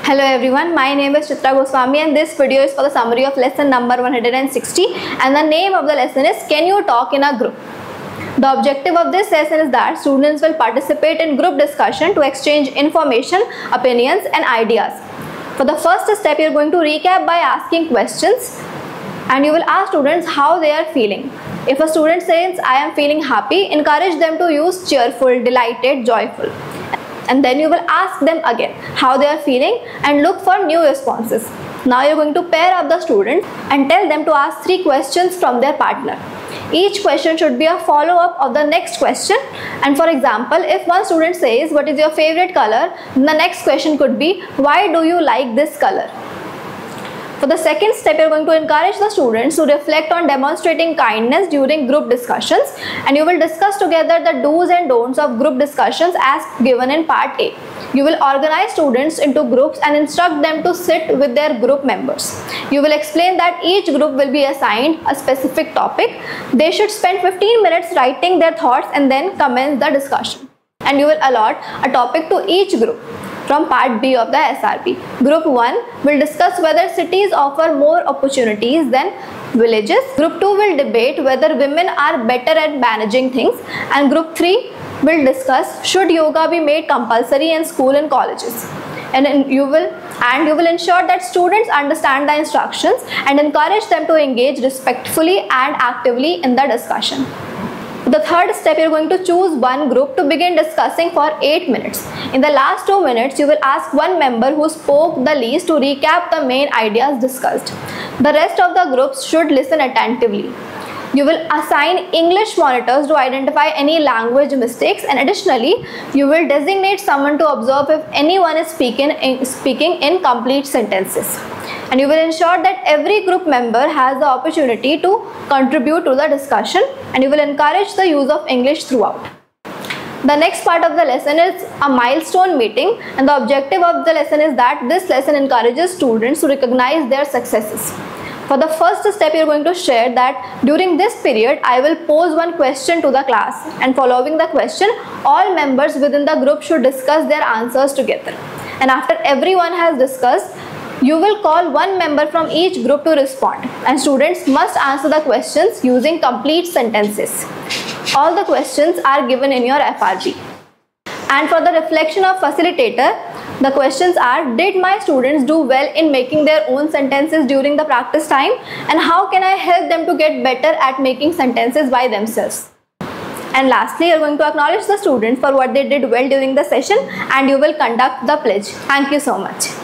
Hello everyone, my name is Chitra Goswami and this video is for the summary of lesson number 160 and the name of the lesson is Can You Talk in a Group? The objective of this lesson is that students will participate in group discussion to exchange information, opinions and ideas. For the first step, you are going to recap by asking questions and you will ask students how they are feeling. If a student says, I am feeling happy, encourage them to use cheerful, delighted, joyful. And then you will ask them again how they are feeling and look for new responses. Now you are going to pair up the students and tell them to ask 3 questions from their partner. Each question should be a follow-up of the next question. And for example, if one student says, what is your favorite color? Then the next question could be, why do you like this color? For the second step, you are going to encourage the students to reflect on demonstrating kindness during group discussions, and you will discuss together the do's and don'ts of group discussions as given in part A. You will organize students into groups and instruct them to sit with their group members. You will explain that each group will be assigned a specific topic. They should spend 15 minutes writing their thoughts and then commence the discussion. And you will allot a topic to each group from part B of the SRP. Group 1 will discuss whether cities offer more opportunities than villages. Group 2 will debate whether women are better at managing things. And Group 3 will discuss should yoga be made compulsory in school and colleges. And you will ensure that students understand the instructions and encourage them to engage respectfully and actively in the discussion. The third step, you are going to choose one group to begin discussing for 8 minutes. In the last 2 minutes, you will ask one member who spoke the least to recap the main ideas discussed. The rest of the groups should listen attentively. You will assign English monitors to identify any language mistakes, and additionally, you will designate someone to observe if anyone is speaking incomplete sentences. And you will ensure that every group member has the opportunity to contribute to the discussion, and you will encourage the use of English throughout. The next part of the lesson is a milestone meeting, and the objective of the lesson is that this lesson encourages students to recognize their successes. For the first step, you are going to share that during this period, I will pose one question to the class, and following the question, all members within the group should discuss their answers together. And after everyone has discussed, you will call one member from each group to respond, and students must answer the questions using complete sentences. All the questions are given in your FRP. And for the reflection of facilitator, the questions are, did my students do well in making their own sentences during the practice time? And how can I help them to get better at making sentences by themselves? And lastly, you are going to acknowledge the students for what they did well during the session, and you will conduct the pledge. Thank you so much.